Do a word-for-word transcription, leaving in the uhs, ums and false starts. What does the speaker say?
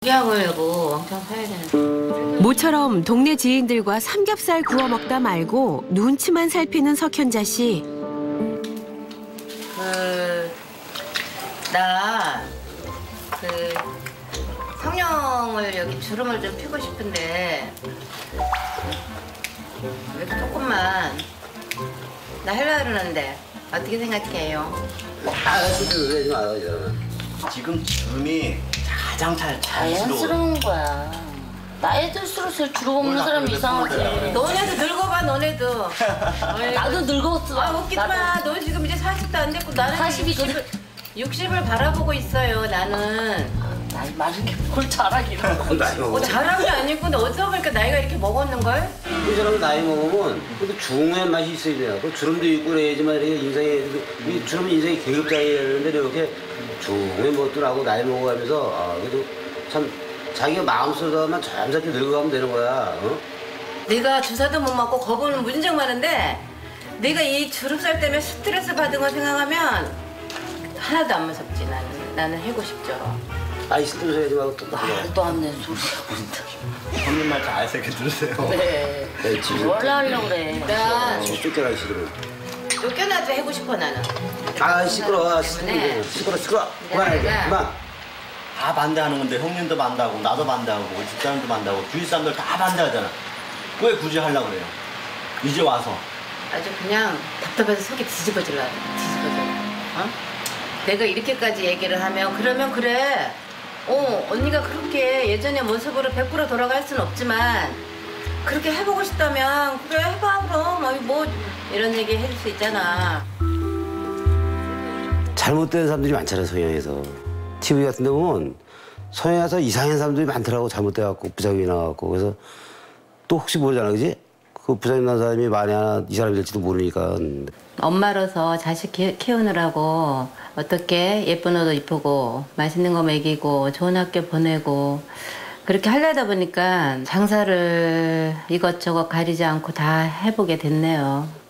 양을 여보 왕창 사야 되는데. 모처럼 동네 지인들과 삼겹살 구워 먹다 말고 눈치만 살피는 석현자 씨. 그, 나, 그, 성령을 여기 주름을 좀 피고 싶은데, 이렇게 조금만, 나 하려고 그러는데, 어떻게 생각해요? 아, 시도 내지 마요, 저는. 지금 주름이 가장 잘 자연스러워. 자연스러운 거야. 나이 들수록 제일 주름 없는 사람이 이상하지. 너네도 늙어봐, 너네도. 나도 늙었어. 아, 웃기지 마. 너 지금 이제 사십도 안 됐고, 나는 사십이거든. 육십을 바라보고 있어요, 나는. 나이 많은 게 뭘 자랑이야. 나이 뭐 먹으면. 자랑이 아니고, 근데 어쩌다 보니까 나이가 이렇게 먹었는걸? 이 사람 나이 먹으면 그래도 중후한 맛이 있어야 돼요. 그 주름도 있고 그래야지만 이렇게 인생에, 이 주름은 인생의 계급장이라 그러는데 이렇게 중후한 것도 나고 나이 먹어가면서, 아, 그래도 참 자기가 마음속으로만 자연스럽게 늙어가면 되는 거야. 어? 내가 주사도 못 맞고 거부는 무진장 많은데 내가 이 주름살 때문에 스트레스 받은 거 생각하면 하나도 안 무섭지. 나는 나는 해고 싶죠. 아이 스트레스 하지 말고 똑똑하게. 말도 안 되는 소리하고 있다. 형님 말 잘 새겨 들으세요. 네. 네, 지금 뭘 하려고 그래. 난 쫓겨나기 싫으면. 쫓겨나도 해고 싶어 나는. 아, 시끄러워. 때문에. 시끄러워, 시끄러워. 그만해, 내가- 그만. 다 반대하는 건데 형님도 반대하고 나도 반대하고 우리 집사람도 반대하고 주위 사람들 다 반대하잖아. 왜 굳이 하려고 그래요? 이제 와서. 아주 그냥 답답해서 속이 뒤집어질라. 뒤집어져. 어? 내가 이렇게까지 얘기를 하면 그러면 그래. 어 언니가 그렇게 예전의 모습으로 백 퍼센트 돌아갈 순 없지만 그렇게 해보고 싶다면 그래 해봐 그럼. 아니 뭐 이런 얘기 해줄 수 있잖아. 잘못된 사람들이 많잖아요, 성형에서. 티비 같은 데 보면 성형에서 이상한 사람들이 많더라고, 잘못돼갖고 부작용이 나갖고. 그래서 또 혹시 모르잖아, 그지? 그 부작용 난 사람이 만약 이 사람이 될지도 모르니까. 엄마로서 자식 키, 키우느라고 어떻게 예쁜 옷도 입히고 맛있는 거 먹이고 좋은 학교 보내고 그렇게 하려다 보니까 장사를 이것저것 가리지 않고 다 해보게 됐네요.